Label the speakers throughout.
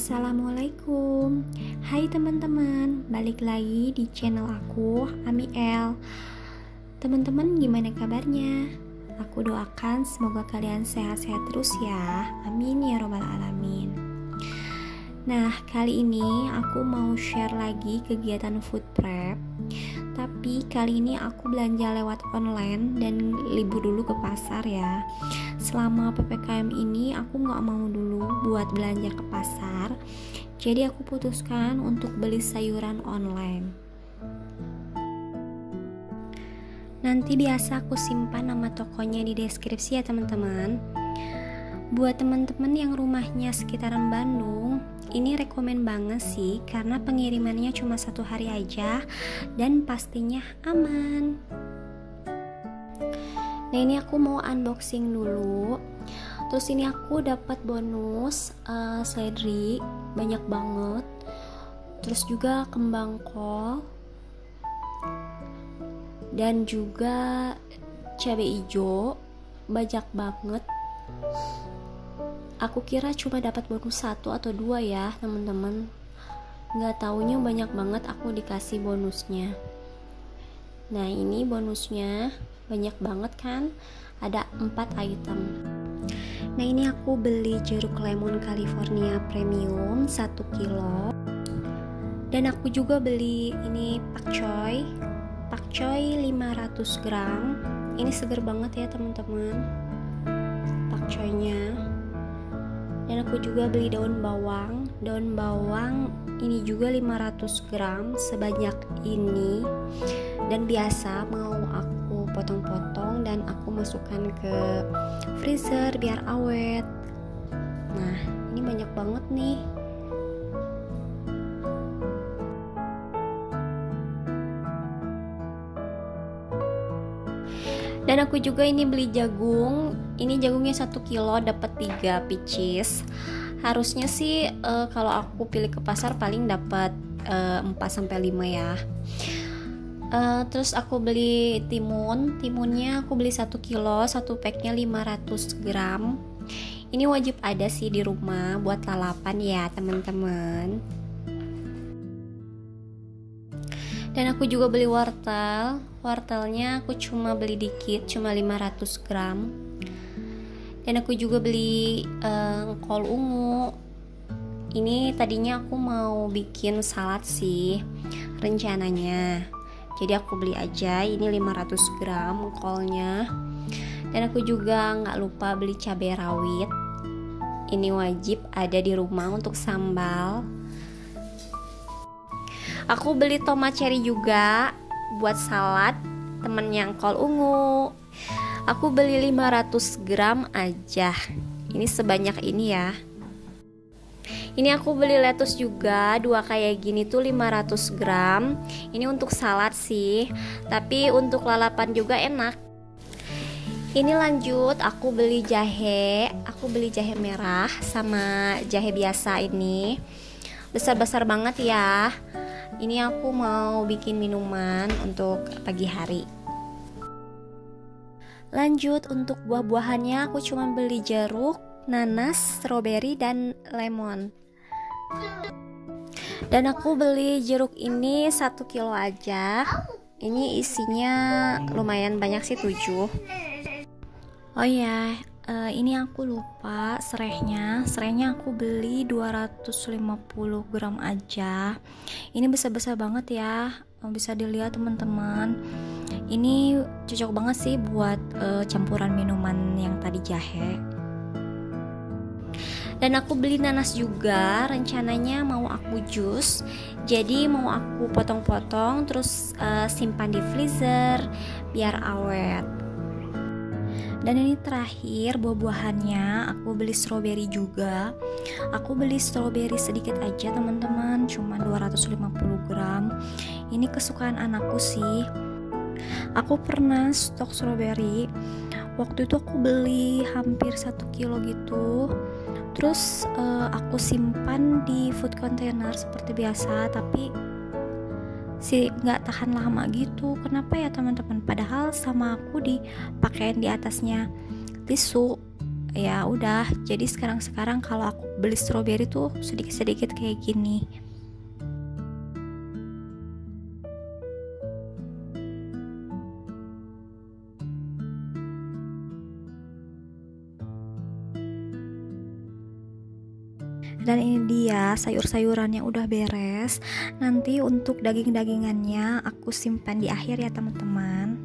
Speaker 1: Assalamualaikum. Hai teman-teman, balik lagi di channel aku, Amiel. Teman-teman gimana kabarnya? Aku doakan semoga kalian sehat-sehat terus ya. Amin ya robbal alamin. Nah, kali ini aku mau share lagi kegiatan food prep. Tapi kali ini aku belanja lewat online dan libur dulu ke pasar ya. Selama PPKM ini aku gak mau dulu buat belanja ke pasar. Jadi aku putuskan untuk beli sayuran online. Nanti biasa aku simpan nama tokonya di deskripsi ya teman-teman. Buat teman-teman yang rumahnya sekitaran Bandung, ini rekomen banget sih karena pengirimannya cuma 1 hari aja dan pastinya aman. Nah, ini aku mau unboxing dulu. Terus ini aku dapat bonus seledri banyak banget. Terus juga kembang kol dan juga cabai hijau banyak banget. Aku kira cuma dapat bonus 1 atau 2 ya teman-teman. Nggak taunya banyak banget aku dikasih bonusnya. Nah, ini bonusnya banyak banget kan, ada 4 item. Nah, ini aku beli jeruk lemon California premium 1 kilo. Dan aku juga beli ini pakcoy 500 gram. Ini seger banget ya teman-teman pakcoynya. Dan aku juga beli daun bawang ini juga 500 gram sebanyak ini. Dan biasa mau aku potong-potong dan aku masukkan ke freezer biar awet. Nah, ini banyak banget nih. Dan aku juga ini beli jagung. Ini jagungnya 1 kilo dapat 3 pieces. Harusnya sih kalau aku pilih ke pasar paling dapat 4-5 ya. Terus aku beli timunnya aku beli 1 kilo, 1 packnya 500 gram. Ini wajib ada sih di rumah buat lalapan ya teman-teman. Dan aku juga beli wortelnya aku cuma beli dikit, cuma 500 gram. Dan aku juga beli kol ungu. Ini tadinya aku mau bikin salad sih rencananya. Jadi aku beli aja ini 500 gram kolnya. Dan aku juga gak lupa beli cabai rawit. Ini wajib ada di rumah untuk sambal. Aku beli tomat cherry juga buat salad temen yang kol ungu. Aku beli 500 gram aja. Ini sebanyak ini ya. Ini aku beli lettuce juga 2 kayak gini tuh 500 gram. Ini untuk salad sih, tapi untuk lalapan juga enak. Ini lanjut aku beli jahe. Aku beli jahe merah sama jahe biasa ini. Besar-besar banget ya. Ini aku mau bikin minuman untuk pagi hari. Lanjut untuk buah-buahannya aku cuma beli jeruk, nanas, stroberi, dan lemon. Dan aku beli jeruk ini 1 kilo aja. Ini isinya lumayan banyak sih 7. Oh ya, ini aku lupa serehnya aku beli 250 gram aja. Ini besar-besar banget ya, bisa dilihat teman-teman. Ini cocok banget sih buat campuran minuman yang tadi jahe. Dan aku beli nanas juga, rencananya mau aku jus. Jadi mau aku potong-potong terus simpan di freezer biar awet. Dan ini terakhir buah-buahannya, aku beli stroberi juga. Aku beli stroberi sedikit aja teman-teman, cuma 250 gram. Ini kesukaan anakku sih. Aku pernah stok stroberi. Waktu itu aku beli hampir 1 kilo gitu. Terus aku simpan di food container seperti biasa, tapi sih nggak tahan lama gitu. Kenapa ya teman-teman? Padahal sama aku dipakein di atasnya tisu. ya udah, jadi sekarang kalau aku beli stroberi tuh sedikit-sedikit kayak gini. Dan ini dia sayur-sayurannya udah beres. Nanti untuk daging-dagingannya aku simpan di akhir ya teman-teman.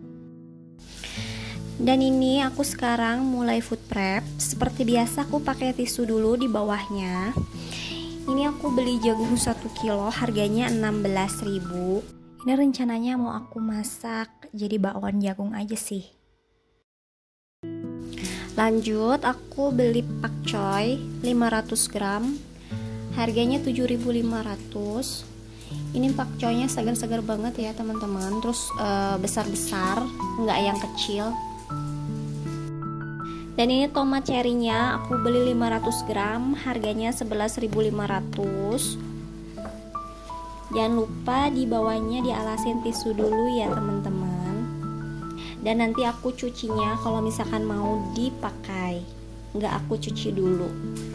Speaker 1: Dan ini aku sekarang mulai food prep. Seperti biasa aku pakai tisu dulu di bawahnya. Ini aku beli jagung 1 kilo, harganya 16.000. Ini rencananya mau aku masak jadi bakwan jagung aja sih. Lanjut aku beli pakcoy 500 gram, harganya 7.500. Ini pakcoynya segar-segar banget ya teman-teman, terus besar-besar, nggak yang kecil. Dan ini tomat cherry-nya aku beli 500 gram, harganya 11.500. Jangan lupa di bawahnya dialasin tisu dulu ya teman-teman. Dan nanti aku cucinya kalau misalkan mau dipakai, nggak aku cuci dulu.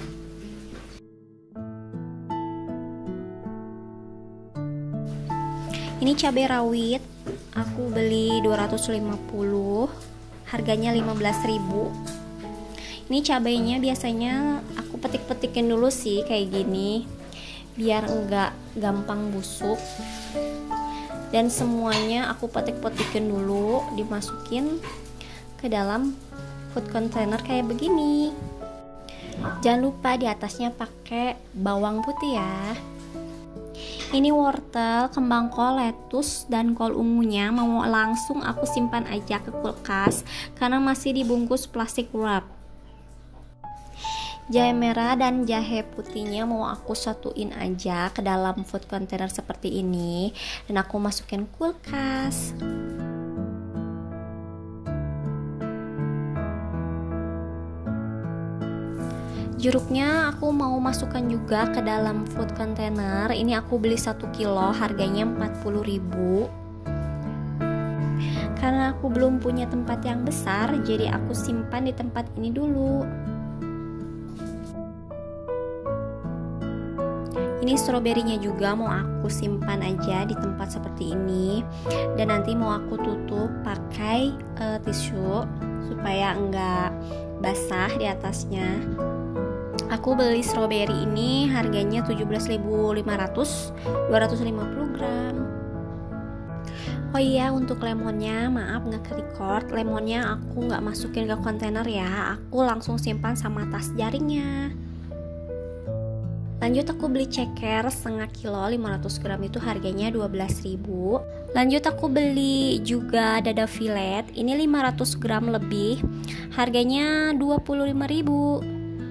Speaker 1: Ini cabai rawit aku beli 250, harganya 15.000. Ini cabainya biasanya aku petik-petikin dulu sih kayak gini, biar enggak gampang busuk. Dan semuanya aku petik-petikin dulu, dimasukin ke dalam food container kayak begini. Jangan lupa di atasnya pakai bawang putih ya. Ini wortel, kembang kol, lettuce, dan kol ungunya mau langsung aku simpan aja ke kulkas karena masih dibungkus plastik wrap. Jahe merah dan jahe putihnya mau aku satuin aja ke dalam food container seperti ini dan aku masukin kulkas. Jeruknya aku mau masukkan juga ke dalam food container. Ini aku beli 1 kilo, harganya 40.000. Karena aku belum punya tempat yang besar, jadi aku simpan di tempat ini dulu. Ini stroberinya juga mau aku simpan aja di tempat seperti ini. Dan nanti mau aku tutup pakai tisu supaya enggak basah di atasnya. Aku beli stroberi ini harganya 17.500, 250 gram. Oh iya, untuk lemonnya maaf nggak ke-record. Lemonnya aku nggak masukin ke kontainer ya, aku langsung simpan sama tas jaringnya. Lanjut aku beli ceker setengah kilo 500 gram, itu harganya 12.000. Lanjut aku beli juga dada filet, ini 500 gram lebih, harganya 25.000.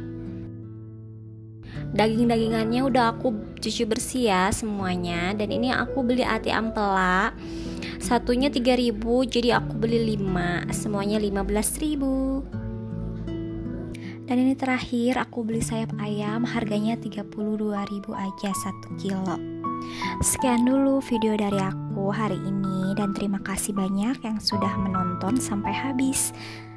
Speaker 1: Daging-dagingannya udah aku cuci bersih ya semuanya. Dan ini aku beli ati ampela, satunya 3.000, jadi aku beli 5, semuanya 15.000. Dan ini terakhir aku beli sayap ayam, harganya 32.000 aja 1 kilo. Sekian dulu video dari aku hari ini dan terima kasih banyak yang sudah menonton sampai habis.